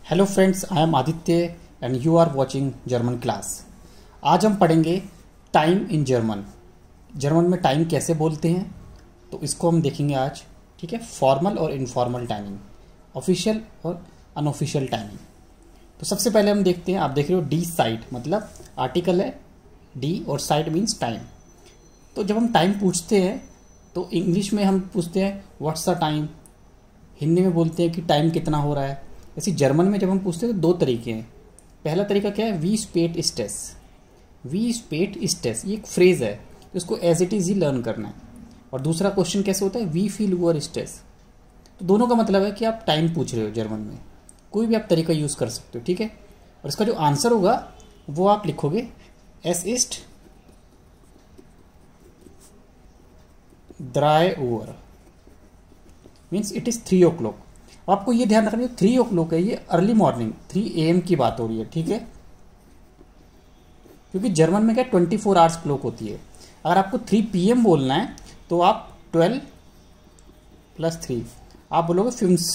Hello friends, I am Aditya and you are watching German class. आज हम पढ़ेंगे time in German. German में time कैसे बोलते हैं तो इसको हम देखेंगे आज। ठीक है, फॉर्मल और इनफॉर्मल टाइमिंग, ऑफिशियल और अनऑफिशियल टाइमिंग। तो सबसे पहले हम देखते हैं, आप देख रहे हो डी साइट, मतलब आर्टिकल है डी और साइट मीन्स टाइम। तो जब हम टाइम पूछते हैं तो इंग्लिश में हम पूछते हैं व्हाट्स द टाइम, हिंदी में बोलते हैं कि टाइम कितना हो रहा है। ऐसे जर्मन में जब हम पूछते हैं तो दो तरीके हैं। पहला तरीका क्या है, वी स्पेट स्टेस। वी स्पेट स्टेस ये एक फ्रेज है, तो इसको एज इट इज़ ही लर्न करना है। और दूसरा क्वेश्चन कैसे होता है, वी फील यूअर स्टेस। तो दोनों का मतलब है कि आप टाइम पूछ रहे हो जर्मन में, कोई भी आप तरीका यूज़ कर सकते हो। ठीक है, और इसका जो आंसर होगा वो आप लिखोगे एस इस्ट ड्राई ओवर, मीन्स इट इज़ 3 o'clock। आपको ये ध्यान रखना है 3 o'clock है, ये अर्ली मॉर्निंग 3 AM की बात हो रही है। ठीक है, क्योंकि जर्मन में क्या 24 आवर्स क्लॉक होती है। अगर आपको 3 PM बोलना है तो आप 12 + 3 आप बोलोगे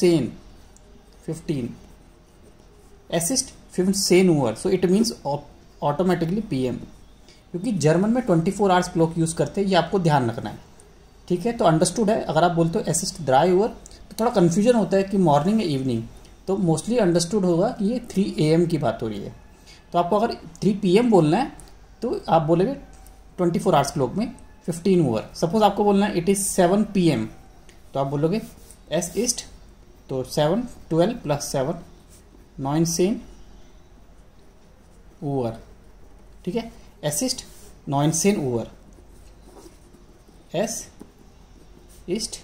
15 एसिस्ट 15 ओवर, so it means automatically PM, क्योंकि जर्मन में 24 आवर्स क्लॉक यूज़ करते हैं, ये आपको ध्यान रखना है। ठीक है, तो अंडरस्टूड है। अगर आप बोलते हो असिस्ट ड्राई ओवर तो थोड़ा कन्फ्यूजन होता है कि मॉर्निंग या इवनिंग, तो मोस्टली अंडरस्टूड होगा कि ये 3 AM की बात हो रही है। तो आपको अगर 3 PM बोलना है तो आप बोलेंगे 24 आवर्स क्लॉक में 15 ओवर। सपोज आपको बोलना है इट इज़ 7 PM, तो आप बोलोगे एस ईस्ट, तो 7 12 + 7 19 ओवर। ठीक है, एसिस्ट 19 ओवर, एस ईस्ट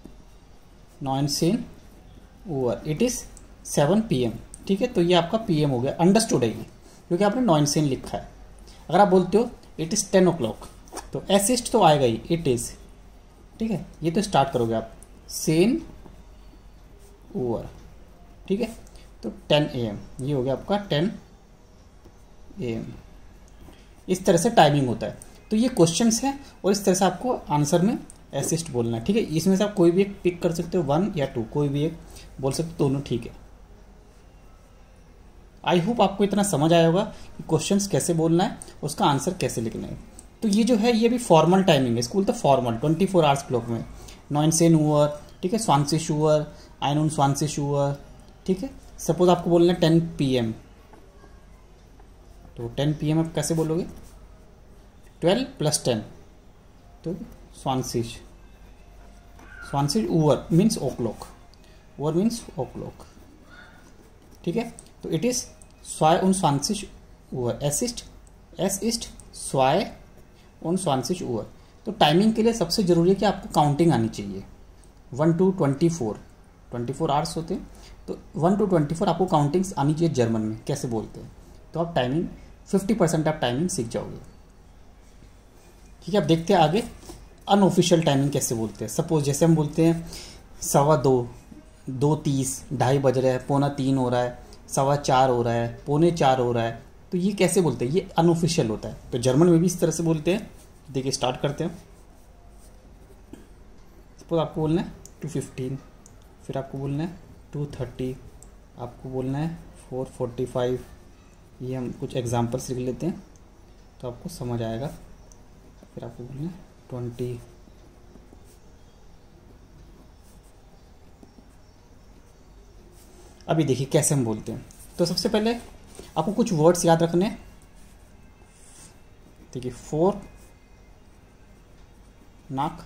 19 ओवर, इट इज़ 7 PM। ठीक है, तो ये आपका PM हो गया, अंडरस्टूड है ये, क्योंकि आपने 19 लिखा है। अगर आप बोलते हो इट इज़ 10 o'clock तो एस ईस्ट तो आएगा ही, इट इज़। ठीक है, ये तो स्टार्ट करोगे आप सेन ओवर। ठीक है, तो 10 AM ये हो गया आपका 10 AM। इस तरह से टाइमिंग होता है। तो ये क्वेश्चंस हैं और इस तरह से आपको आंसर में एसिस्ट बोलना है। ठीक है, इसमें से आप कोई भी एक पिक कर सकते हो, 1 या 2, कोई भी एक बोल सकते हो, दोनों ठीक है। आई होप आपको इतना समझ आया होगा कि क्वेश्चंस कैसे बोलना है, उसका आंसर कैसे लिखना है। तो ये जो है ये भी फॉर्मल टाइमिंग है, इसको बोलते हैं फॉर्मल 24 आवर्स क्लॉक में 19 ओवर। ठीक है, 20 ओवर, 21 ओवर। ठीक है, सपोज आपको बोलना है 10 PM, तो 10 PM आप कैसे बोलोगे, 12 + 10 तो 20 over means o'clock, over means o'clock। ठीक है, तो इट इज़ 22 ओवर, एस ईस्ट 22 ओवर। तो टाइमिंग के लिए सबसे ज़रूरी है कि आपको काउंटिंग आनी चाहिए। 1 to 24 आवर्स होते हैं, तो 1 to 24 आपको काउंटिंग्स आनी चाहिए जर्मन में कैसे बोलते हैं। तो आप टाइमिंग 50% आप टाइमिंग सीख जाओगे। ठीक है, अब देखते हैं आगे अनऑफिशियल टाइमिंग कैसे बोलते हैं। सपोज जैसे हम बोलते हैं 2:15, 2:30, 2:30 बज रहा है, 2:45 हो रहा है, 4:15 हो रहा है, 3:45 हो रहा है, तो ये कैसे बोलते हैं, ये अनऑफिशियल होता है। तो जर्मन में भी इस तरह से बोलते हैं। देखिए स्टार्ट करते हैं। सपोज आपको बोलना है 2:15, फिर आपको बोलना है 2:30, आपको बोलना है 4:45। ये हम कुछ एग्जांपल्स लिख लेते हैं तो आपको समझ आएगा। फिर आपको बोलना है 20। अभी देखिए कैसे हम बोलते हैं। तो सबसे पहले आपको कुछ वर्ड्स याद रखने हैं। देखिए 4 नाक,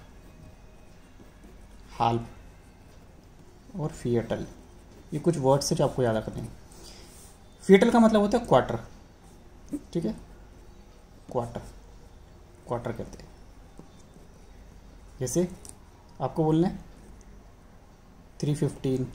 हाल्फ और फियटल, ये कुछ वर्ड्स है जो आपको याद रखने हैं। फियटल का मतलब होता है क्वार्टर। ठीक है, क्वार्टर कहते हैं। जैसे आपको बोलना है 3:15,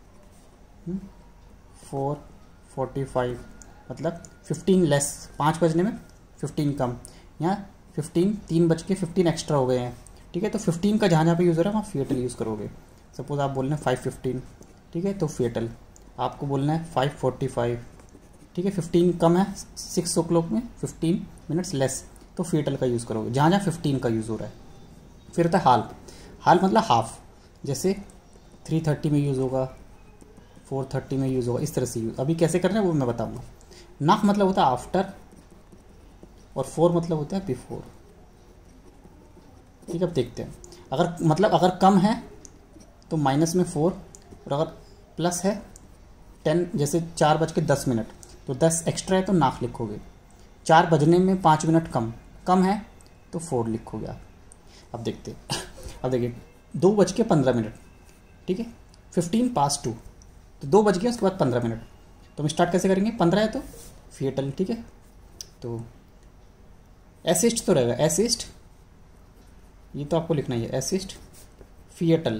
4:45, मतलब 15 लेस, 5 बजने में 15 कम, यहाँ 15 3 बज के 15 एक्स्ट्रा हो गए हैं। ठीक है, तो 15 का जहाँ पे यूज़ हो रहा है वहाँ फियटल यूज़ करोगे। सपोज आप बोल रहे हैं 5:15, ठीक है, तो फियटल। आपको बोलना है 5:45, ठीक है, 15 कम है 6 o'clock में, 15 मिनट्स लेस, तो फियटल का यूज़ करोगे जहाँ 15 का यूज़ हो रहा है। फिर होता है हाल्फ मतलब हाफ, जैसे 3:30 में यूज़ होगा, 4:30 में यूज़ होगा, इस तरह से यूज़। अभी कैसे करना है वो मैं बताऊँगा। नाक मतलब होता है आफ्टर, और 4 मतलब होता है बिफोर। ठीक है, अब देखते हैं। अगर कम है तो माइनस में 4, और अगर प्लस है 10, जैसे 4:10, तो 10 एक्स्ट्रा है तो नाक लिखोगे। 4 बजने में 5 मिनट कम है तो 4 लिखोगे आप। अब देखते हैं। अब देखिए 2:15, ठीक है, 2:15, तो 2 बज गए, उसके बाद 15 मिनट। तो हम स्टार्ट कैसे करेंगे? 15 है तो फिएटल, ठीक है, तो एसिस्ट तो रहेगा, एसिस्ट, ये तो आपको लिखना ही है, एसिस्ट फिएटल।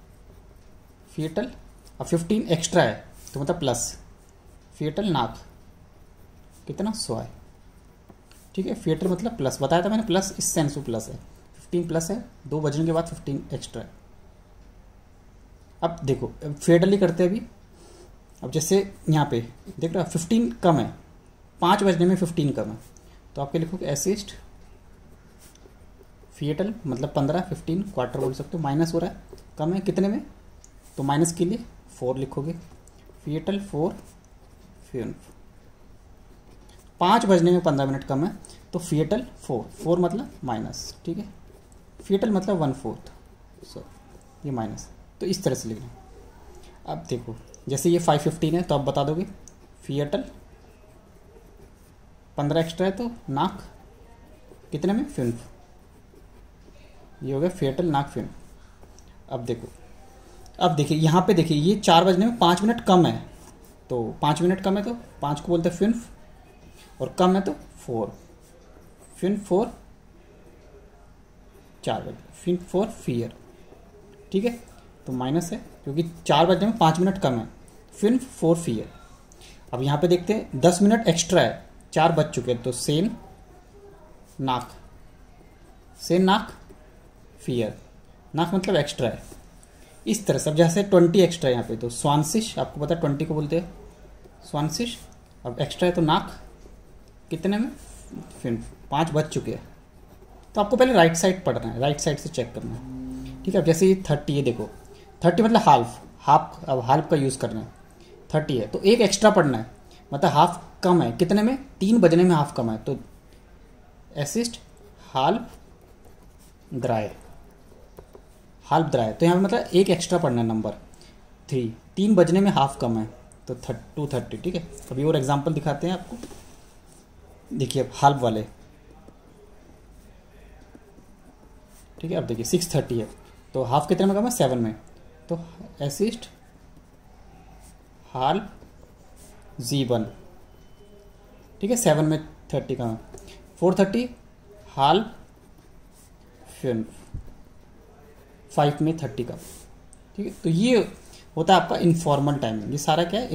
अब 15 एक्स्ट्रा है तो मतलब प्लस, फिएटल नाक कितना 100 है, ठीक है। फिएटल मतलब प्लस, बताया था मैंने, प्लस इस सेंस में प्लस है। 15 प्लस है, 2 बजने के बाद 15 एक्स्ट्रा है। अब देखो फिएटल ही करते हैं अभी। अब जैसे यहाँ पे देख रहे हो 15 कम है, 5 बजने में 15 कम है, तो आपके लिखोगे एसिस्ट फिएटल मतलब 15, 15 क्वार्टर बोल सकते हो, माइनस हो रहा है, कम है कितने में, तो माइनस के लिए 4 लिखोगे, फिएटल 4 फिर 5 बजने में 15 मिनट कम है तो फिएटल 4 मतलब माइनस, ठीक है। फिएटल मतलब 1/4, सो ये माइनस, तो इस तरह से लिखना। अब देखो जैसे ये 5:15 है तो आप बता दोगे फिएटल 15 एक्स्ट्रा है तो नाक कितने में, फिन, ये हो गया फिएटल नाक फिन। अब देखिए यहाँ पे देखिए ये 4 बजने में 5 मिनट कम है, तो 5 मिनट कम है तो 5 को बोलते हैं फिन, और कम है तो 4, फिन 4, 4 बजे, फिन 4 फियर, ठीक है, तो माइनस है क्योंकि 4 बजने में 5 मिनट कम है, फिन 4 फियर। अब यहाँ पे देखते हैं 10 मिनट एक्स्ट्रा है, 4 बज चुके हैं, तो सेन नाक, सेन नाक फियर, नाक मतलब एक्स्ट्रा है, इस तरह से। अब जैसे 20 एक्स्ट्रा है यहाँ पे तो स्वांसिश, आपको पता है 20 को बोलते हैं स्वांसिश। अब एक्स्ट्रा है तो नाक कितने में, फिर 5 बज चुके हैं, तो आपको पहले राइट साइड पढ़ना है, राइट साइड से चेक करना है, ठीक है। अब जैसे ये 30 है, देखो 30 मतलब हाफ, अब हाफ का यूज़ करना है, 30 है तो एक एक्स्ट्रा पढ़ना है, मतलब हाफ कम है कितने में, 3 बजने में हाफ कम है, तो एसिस्ट हाल्फ द्राय, हाल्फ द्राय, तो यहाँ पे मतलब एक एक्स्ट्रा पढ़ना है, नंबर 3 बजने में हाफ कम है तो 2:30, ठीक है। अभी और एग्जांपल दिखाते हैं आपको, देखिए अब हाल्फ वाले, ठीक है। अब देखिए 6:30 है तो हाफ कितने में कम है, 7 में, तो एसिस्ट हाल्फ Z1, ठीक है, 7 में 30 कम है, 4:30 हाल्फ फिर 5 में 30 कम, ठीक है। तो ये होता है आपका इनफॉर्मल टाइमिंग, ये सारा क्या है,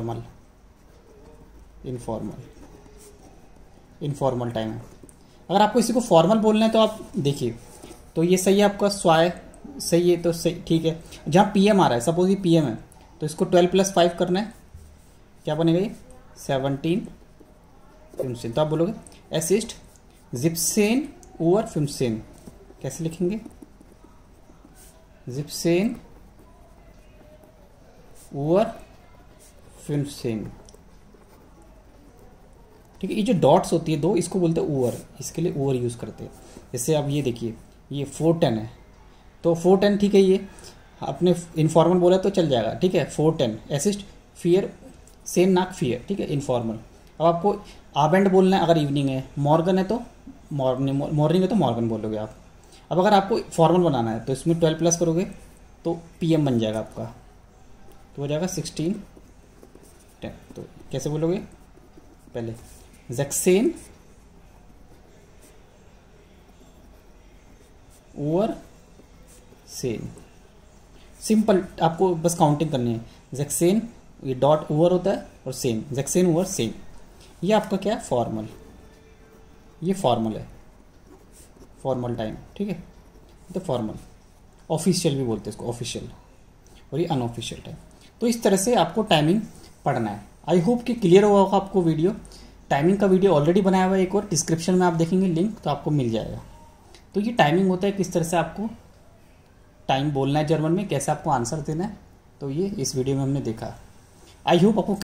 इनफॉर्मल टाइम है। अगर आपको इसी को फॉर्मल बोलना है तो आप देखिए, तो ये सही है आपका, स्वाय सही है तो सही, ठीक है। जहाँ PM आ रहा है, सपोज ये PM है तो इसको 12 + 5 करना है, क्या बनेगा ये 17 फिमसेन, तो आप बोलोगे एसिस्ट जिप्सेन ओवर फिमसेन, कैसे लिखेंगे, जिप्सेन ओवर फिमसेन, ठीक है। ये जो डॉट्स होती है 2, इसको बोलते हैं ओवर, इसके लिए ओवर यूज़ करते हैं। जैसे अब ये देखिए ये 410 है तो 410, ठीक है, ये अपने इनफॉर्मल बोला तो चल जाएगा, ठीक है। 410 एसिस्ट फियर सेम नाक फियर, ठीक है, इनफॉर्मल। अब आपको आबेंड बोलना है अगर इवनिंग है, मॉर्गन है तो मॉर्निंग है तो मॉर्गन बोलोगे आप। अब अगर आपको फॉर्मल बनाना है तो इसमें 12 प्लस करोगे तो PM बन जाएगा आपका, तो हो जाएगा 16:10, तो कैसे बोलोगे, पहले जैक्सेन ओवर सेन, सिंपल, आपको बस काउंटिंग करनी है, जैक्सेन, ये डॉट ओवर होता है और सेन, जैक्सेन ओवर सेन, ये आपका क्या है, फॉर्मल, ये फॉर्मल है, फॉर्मल टाइम, ठीक है। तो फॉर्मल, ऑफिशियल भी बोलते हैं इसको, ऑफिशियल, और ये अनऑफिशियल टाइम। तो इस तरह से आपको टाइमिंग पढ़ना है। आई होप कि क्लियर हुआ होगा आपको वीडियो। टाइमिंग का वीडियो ऑलरेडी बनाया हुआ है एक और, डिस्क्रिप्शन में आप देखेंगे लिंक तो आपको मिल जाएगा। तो ये टाइमिंग होता है, किस तरह से आपको टाइम बोलना है जर्मन में, कैसे आपको आंसर देना है, तो ये इस वीडियो में हमने देखा। आई होप आपको